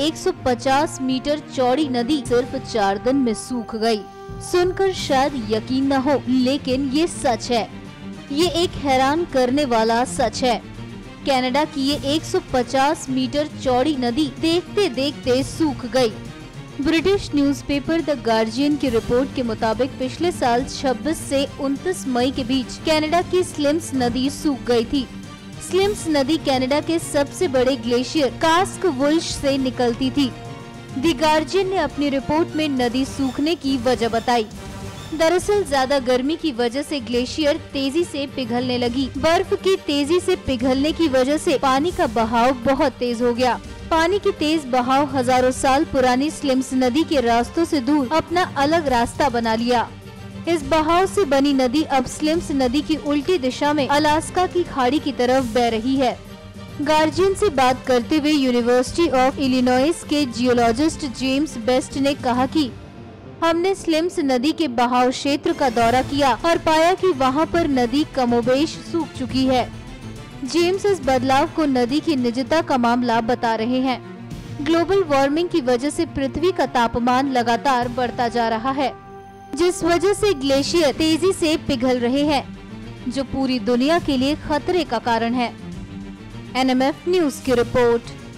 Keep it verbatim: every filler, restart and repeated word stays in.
एक सौ पचास मीटर चौड़ी नदी सिर्फ चार दिन में सूख गई। सुनकर शायद यकीन न हो, लेकिन ये सच है। ये एक हैरान करने वाला सच है। कनाडा की ये एक सौ पचास मीटर चौड़ी नदी देखते देखते सूख गई। ब्रिटिश न्यूज़पेपर द गार्जियन की रिपोर्ट के मुताबिक पिछले साल छब्बीस से उनतीस मई के बीच कनाडा की स्लिम्स नदी सूख गई थी। स्लिम्स नदी कनाडा के सबसे बड़े ग्लेशियर कास्कवुल्श से निकलती थी। द गार्जियन ने अपनी रिपोर्ट में नदी सूखने की वजह बताई। दरअसल ज्यादा गर्मी की वजह से ग्लेशियर तेजी से पिघलने लगी। बर्फ की तेजी से पिघलने की वजह से पानी का बहाव बहुत तेज हो गया। पानी की तेज बहाव हजारों साल पुरानी स्लिम्स नदी के रास्तों से दूर अपना अलग रास्ता बना लिया। इस बहाव से बनी नदी अब स्लिम्स नदी की उल्टी दिशा में अलास्का की खाड़ी की तरफ बह रही है। गार्जियन से बात करते हुए यूनिवर्सिटी ऑफ इलिनॉइस के जियोलॉजिस्ट जेम्स बेस्ट ने कहा कि हमने स्लिम्स नदी के बहाव क्षेत्र का दौरा किया और पाया कि वहां पर नदी कमोबेश सूख चुकी है। जेम्स इस बदलाव को नदी की निजता का मामला बता रहे हैं। ग्लोबल वार्मिंग की वजह से पृथ्वी का तापमान लगातार बढ़ता जा रहा है, जिस वजह से ग्लेशियर तेजी से पिघल रहे हैं, जो पूरी दुनिया के लिए खतरे का कारण है। एन एम एफ न्यूज़ की रिपोर्ट।